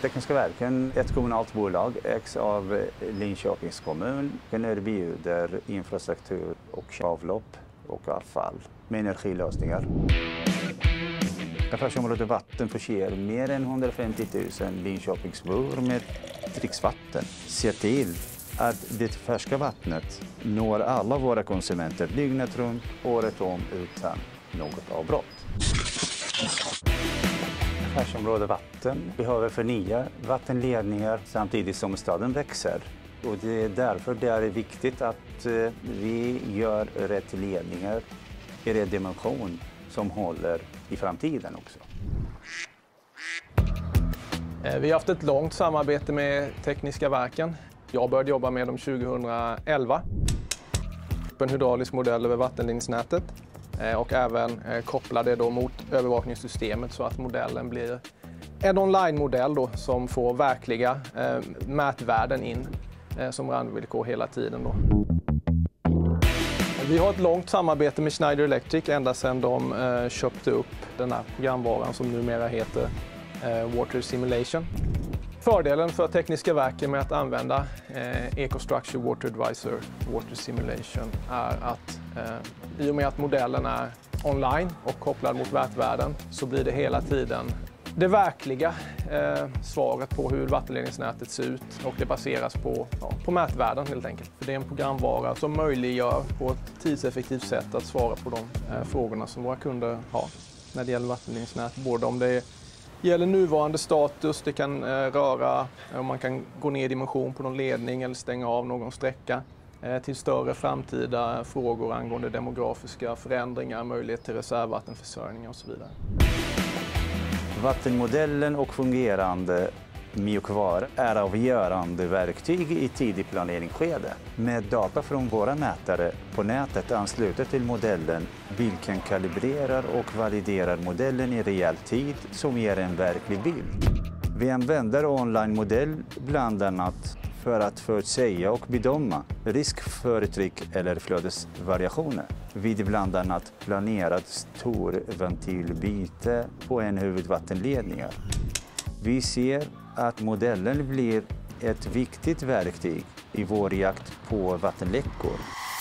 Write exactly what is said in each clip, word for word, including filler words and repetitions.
Tekniska Verken, ett kommunalt bolag, ägs av Linköpings kommun. Den erbjuder infrastruktur och avlopp och avfall med energilösningar. Affärsområdet Vatten förser mer än hundrafemtio tusen Linköpingsbor med dricksvatten. Ser till att det färska vattnet når alla våra konsumenter dygnet runt, året om utan något avbrott. Affärsområdet Vatten behöver förnya vattenledningar samtidigt som staden växer. Och det är därför det är viktigt att vi gör rätt ledningar i rätt dimension som håller i framtiden också. Vi har haft ett långt samarbete med Tekniska Verken. Jag började jobba med dem tjugohundraelva. En hydraulisk modell över vattenledningsnätet och även koppla det då mot övervakningssystemet så att modellen blir en online-modell då som får verkliga mätvärden in som randvillkor hela tiden då. Vi har ett långt samarbete med Schneider Electric ända sedan de eh, köpte upp den här programvaran som numera heter eh, Water Simulation. Fördelen för Tekniska Verken med att använda eh, EcoStruxure Water Advisor Water Simulation är att eh, i och med att modellen är online och kopplad mot mätvärden så blir det hela tiden det verkliga eh, svaret på hur vattenledningsnätet ser ut och det baseras på, ja, på mätvärden helt enkelt. För det är en programvara som möjliggör på ett tidseffektivt sätt att svara på de eh, frågorna som våra kunder har när det gäller vattenledningsnät. Både om det gäller nuvarande status, det kan eh, röra om man kan gå ner i dimension på någon ledning eller stänga av någon sträcka eh, till större framtida frågor angående demografiska förändringar, möjlighet till reservvattenförsörjning och så vidare. Vattenmodellen och fungerande mjukvara är avgörande verktyg i tidig planeringsskede. Med data från våra mätare på nätet ansluter till modellen, vilken kalibrerar och validerar modellen i realtid som ger en verklig bild. Vi använder online-modell bland annat för att förutsäga och bedöma risk för tryck eller flödesvariationer vid bland annat planerat stor ventilbyte på en huvudvattenledning. Vi ser att modellen blir ett viktigt verktyg i vår jakt på vattenläckor.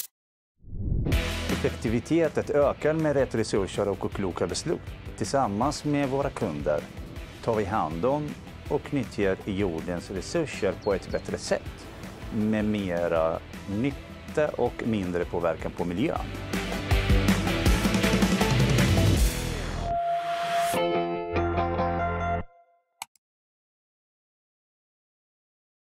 Effektiviteten ökar med rätt resurser och kloka beslut. Tillsammans med våra kunder tar vi hand om och nyttjar jordens resurser på ett bättre sätt med mera nytta och mindre påverkan på miljön.